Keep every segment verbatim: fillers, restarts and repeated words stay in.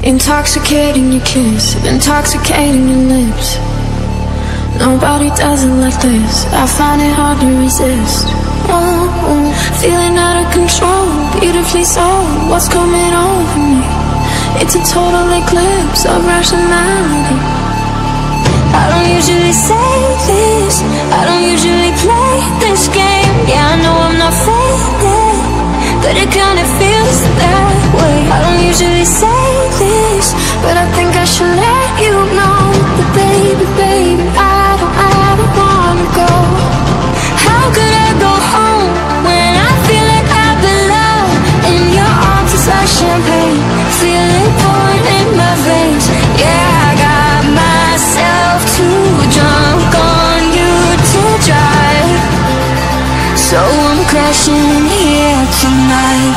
Intoxicating your kiss, intoxicating your lips. Nobody does it like this. I find it hard to resist. Oh, oh, feeling out of control, beautifully so. What's coming over me? It's a total eclipse of rationality. I don't usually say this, I don't usually play this game. Yeah, I know I'm not faking, but it kinda feels that way. I don't usually say this, but I think I should let you know. But baby, baby, I don't, I don't wanna go. How could I go home when I feel like I belong in your arms? It's like champagne, feel it pouring in my veins. Yeah, I got myself too drunk on you to drive, so I'm crashing here tonight.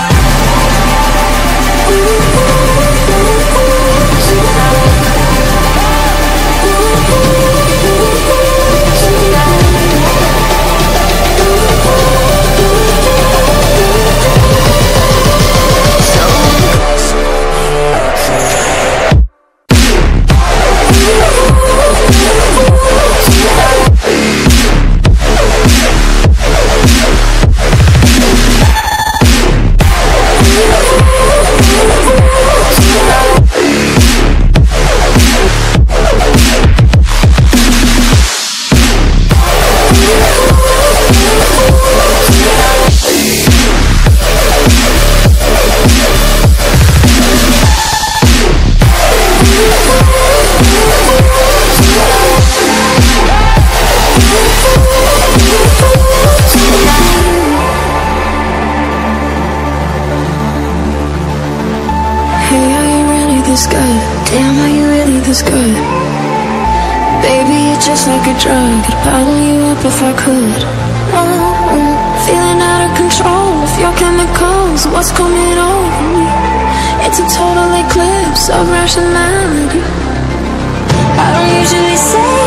Damn, are you really this good? Baby, you're just like a drug. I'd bottle you up if I could. Oh, oh, feeling out of control of your chemicals. What's coming over me? It's a total eclipse of rationality. I don't usually say